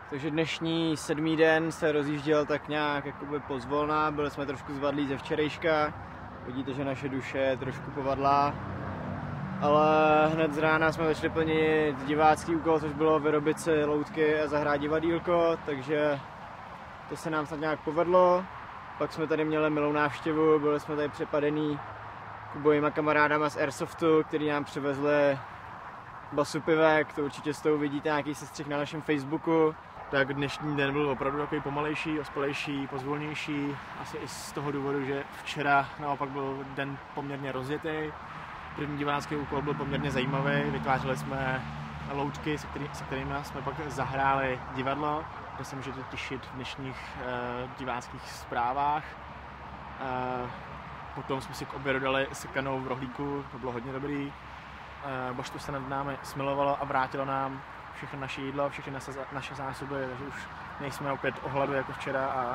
Takže dnešní 7. den se rozjížděl tak nějak jakoby pozvolna, byli jsme trošku zvadlí ze včerejška. Vidíte, že naše duše je trošku povadlá. Ale hned z rána jsme začali plnit divácký úkol, což bylo vyrobit si loutky a zahrát divadýlko, takže to se nám snad nějak povedlo. Pak jsme tady měli milou návštěvu, byli jsme tady přepadený Kubovýma kamarádama z Airsoftu, který nám přivezli basu pivek, to určitě s tou vidíte nějaký sestřih na našem Facebooku. Tak dnešní den byl opravdu takový pomalejší, ospalejší, pozvolnější. Asi i z toho důvodu, že včera naopak byl den poměrně rozjetý. První divácký úkol byl poměrně zajímavý. Vytvářeli jsme loutky, se kterými jsme pak zahráli divadlo, kde se můžete těšit v dnešních diváckých zprávách. Potom jsme si k obědu dali sekanou v rohlíku, to bylo hodně dobrý. Božstvo se nad námi smilovalo a vrátilo nám všechno naše jídlo, všechny naše zásoby, takže už nejsme opět o hladu jako včera a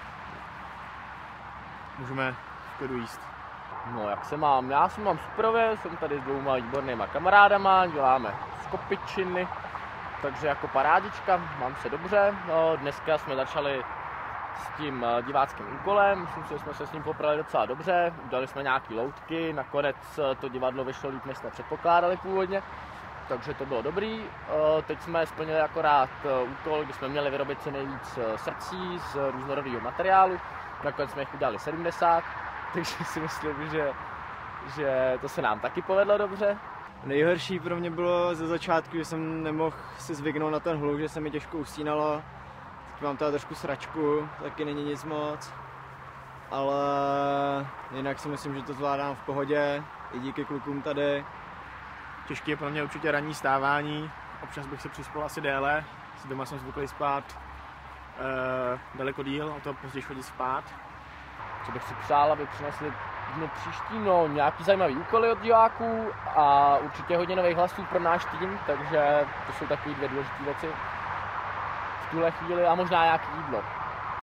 můžeme v klidu jíst. No jak se mám? Já se mám superově, jsem tady s 2 výbornýma kamarádama, děláme skopičiny, takže jako parádička, mám se dobře. No, dneska jsme začali s tím diváckým úkolem, myslím si, že jsme se s ním poprali docela dobře, udělali jsme nějaký loutky, nakonec to divadlo vyšlo líp, než jsme předpokládali původně, takže to bylo dobrý. Teď jsme splnili akorát úkol, kdy jsme měli vyrobit co nejvíc srdcí z různorodého materiálu, nakonec jsme jich udělali 70, takže si myslím, že to se nám taky povedlo dobře. Nejhorší pro mě bylo ze začátku, že jsem nemohl si zvyknout na ten hluk, že se mi těžko usínalo. Teď mám tady trošku sračku, taky není nic moc. Ale jinak si myslím, že to zvládám v pohodě, i díky klukům tady. Těžké je pro mě určitě ranní stávání, občas bych se přispal asi déle, doma jsem zvyklý spát daleko díl, a to později chodit spát. Co bych si přál, aby přinesli dny příští, no nějaký zajímavý úkoly od diváků a určitě hodně nových hlasů pro náš tým, takže to jsou takové 2 důležité věci v tuhle chvíli a možná nějaké jídlo.